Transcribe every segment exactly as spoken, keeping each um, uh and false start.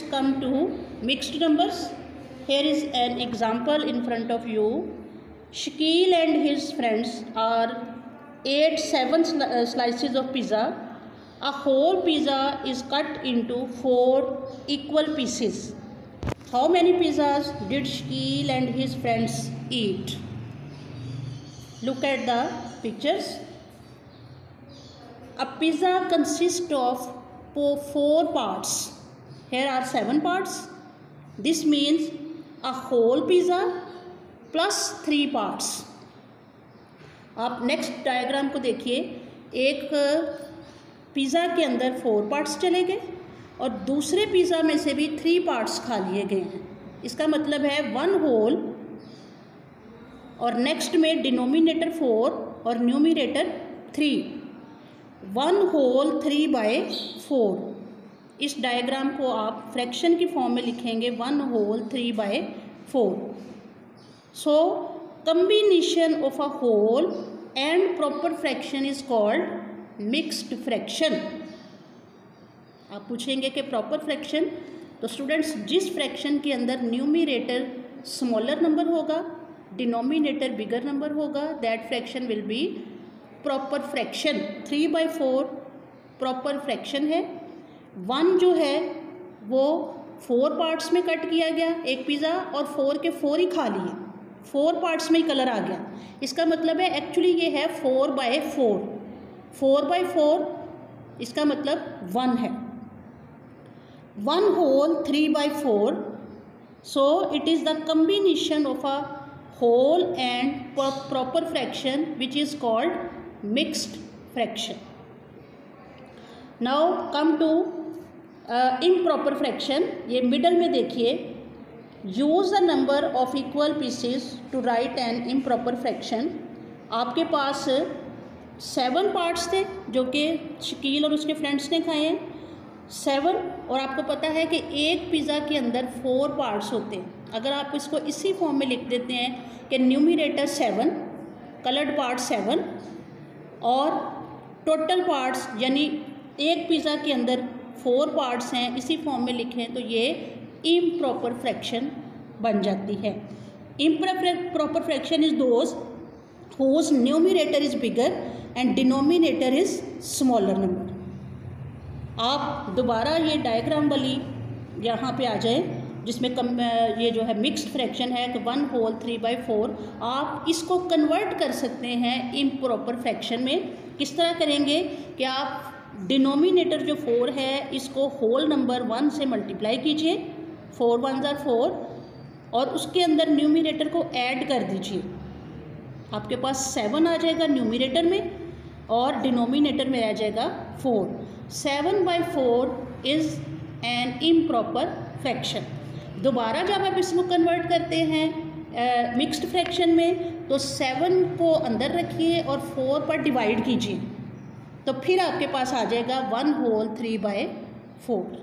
come to mixed numbers. Here is an example in front of you. Shakil and his friends are ate seven slices of pizza. A whole pizza is cut into four equal pieces. How many pizzas did Shakil and his friends eat? Look at the pictures. A pizza consists of four parts. Here are seven parts. This means a whole pizza plus three parts. आप next diagram को देखिए. एक pizza के अंदर four parts चले गए और दूसरे पिज़्ज़ा में से भी थ्री पार्ट्स खा लिए गए हैं. इसका मतलब है वन होल और नेक्स्ट में डिनोमिनेटर फोर और numerator three. One whole three by four. इस डायग्राम को आप फ्रैक्शन की फॉर्म में लिखेंगे one whole three by four. So combination of a whole and proper fraction is called mixed fraction. आप पूछेंगे कि प्रॉपर फ्रैक्शन, तो स्टूडेंट्स जिस फ्रैक्शन के अंदर न्यूमिनेटर स्मॉलर नंबर होगा, डिनोमिनेटर बिगर नंबर होगा, that fraction will be proper fraction. Three by four proper fraction है. वन जो है वो फोर पार्ट्स में कट किया गया एक पिज़्ज़ा और फोर के फोर ही खा लिए, फोर पार्ट्स में ही कलर आ गया. इसका मतलब है एक्चुअली ये है four by four. Four by four इसका मतलब वन है. One whole three by four. So it is the combination of a whole and proper fraction which is called mixed fraction. Now come to improper fraction. ये middle में देखिए. Use the number of equal pieces to write an improper fraction. आपके पास seven parts थे जो कि शकील और उसके फ्रेंड्स ने खाए हैं. सेवन, और आपको पता है कि एक पिज़्ज़ा के अंदर फोर पार्ट्स होते हैं. अगर आप इसको इसी फॉर्म में लिख देते हैं कि numerator seven, coloured part seven और टोटल पार्ट्स यानी एक पिज़्ज़ा के अंदर फोर पार्ट्स हैं, इसी फॉर्म में लिखें तो ये इम्प्रॉपर फ्रैक्शन बन जाती है. Improper fraction is those whose numerator is bigger and denominator is smaller number. आप दोबारा ये डायग्राम वाली यहाँ पे आ जाए जिसमें कम ये जो है मिक्स्ड फ्रैक्शन है कि one whole three by four. आप इसको कन्वर्ट कर सकते हैं इम्प्रॉपर फ्रैक्शन में. किस तरह करेंगे कि आप डिनोमिनेटर जो फोर है इसको होल नंबर वन से मल्टीप्लाई कीजिए, फोर वन ज़ार फोर, और उसके अंदर न्यूमिनेटर को ऐड कर दीजिए. आपके पास सेवन आ जाएगा न्यूमिनेटर में और डिनोमिनेटर में आ जाएगा four. Seven by four is an improper fraction. दोबारा जब आप इसको कन्वर्ट करते हैं मिक्स्ड uh, फ्रैक्शन में तो सेवन को अंदर रखिए और फोर पर डिवाइड कीजिए, तो फिर आपके पास आ जाएगा one whole three by four.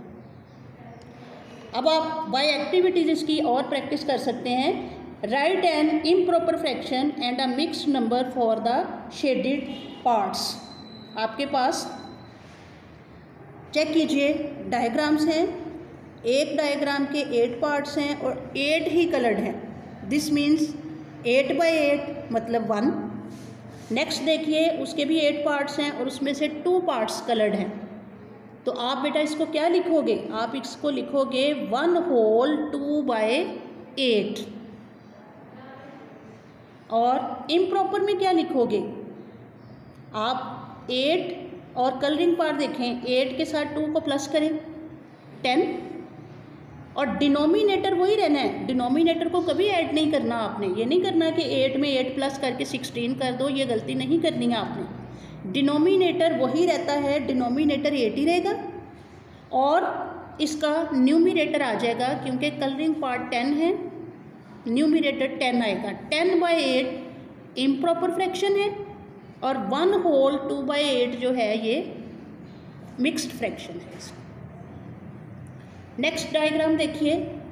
अब आप बाय एक्टिविटीज इसकी और प्रैक्टिस कर सकते हैं. Write an improper fraction and a mixed number for the shaded parts. आपके पास चेक कीजिए डायग्राम्स हैं. एक डायग्राम के एट पार्ट्स हैं और एट ही कलर्ड हैं. This means eight by eight मतलब वन. नेक्स्ट देखिए उसके भी एट पार्ट्स हैं और उसमें से टू पार्ट्स कलर्ड हैं. तो आप बेटा इसको क्या लिखोगे? आप इसको लिखोगे one whole two by eight. और इम्प्रॉपर में क्या लिखोगे? आप एट और कलरिंग पार्ट देखें, एट के साथ टू को प्लस करें टेन, और डिनोमिनेटर वही रहना है. डिनोमिनेटर को कभी ऐड नहीं करना आपने. ये नहीं करना कि एट में एट प्लस करके सिक्सटीन कर दो, ये गलती नहीं करनी है आपने. डिनोमिनेटर वही रहता है, डिनोमिनेटर एट ही रहेगा और इसका न्यूमिनेटर आ जाएगा क्योंकि कलरिंग पार्ट टेन है, न्यूमिनेटर टेन आएगा. Ten by eight improper fraction है और one whole two by eight जो है ये मिक्स्ड फ्रैक्शन है. नेक्स्ट डायग्राम देखिए.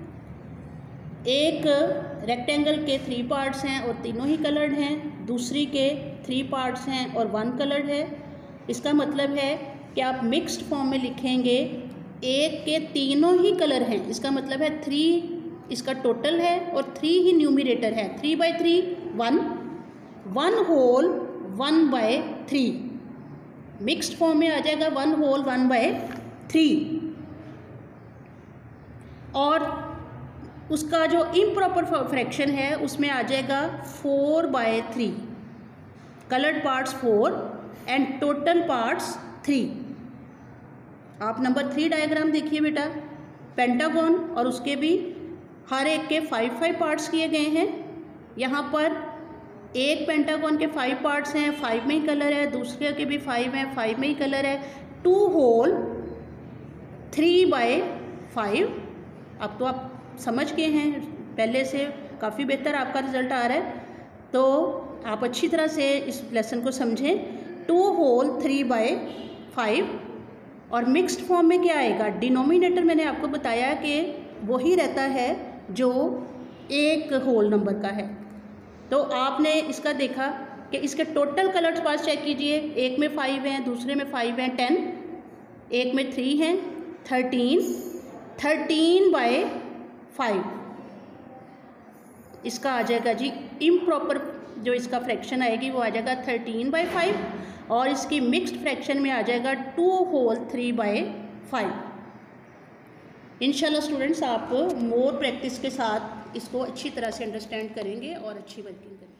एक रेक्टेंगल के थ्री पार्ट्स हैं और तीनों ही कलर्ड हैं. दूसरी के थ्री पार्ट्स हैं और वन कलर्ड है. इसका मतलब है कि आप मिक्स्ड फॉर्म में लिखेंगे एक के तीनों ही कलर हैं, इसका मतलब है थ्री इसका टोटल है और थ्री ही न्यूमिनेटर है। Three by three one, one whole one by three, mixed form में आ जाएगा one whole one by three. और उसका जो इम्प्रॉपर फ्रैक्शन है उसमें आ जाएगा four by three, coloured parts four and total parts three. आप नंबर थ्री डायग्राम देखिए बेटा, पेंटागन और उसके भी हर एक के फाइव फाइव पार्ट्स किए गए हैं। यहाँ पर एक पेंटागन के फाइव पार्ट्स हैं, फाइव में ही कलर है, दूसरे के भी फाइव हैं, फाइव में ही कलर है। Two whole three by five, अब तो आप समझ गए हैं, पहले से काफ़ी बेहतर आपका रिजल्ट आ रहा है, तो आप अच्छी तरह से इस लेसन को समझें। Two whole three by five और मिक्स्ड फॉर्म में क्या आएगा, डिनोमिनेटर मैंने आपको बताया कि वही रहता है जो एक होल नंबर का है। तो आपने इसका देखा कि इसके टोटल कलर्स पास चेक कीजिए, एक में फाइव हैं, दूसरे में फाइव हैं टेन, एक में थ्री हैं थर्टीन, थर्टीन बाय फाइव इसका आ जाएगा जी इम्प्रॉपर, जो इसका फ्रैक्शन आएगी वो आ जाएगा थर्टीन बाई फाइव, और इसकी मिक्स्ड फ्रैक्शन में आ जाएगा two whole three by five. इंशाल्लाह स्टूडेंट्स आप मोर प्रैक्टिस के साथ इसको अच्छी तरह से अंडरस्टैंड करेंगे और अच्छी वर्किंग करेंगे।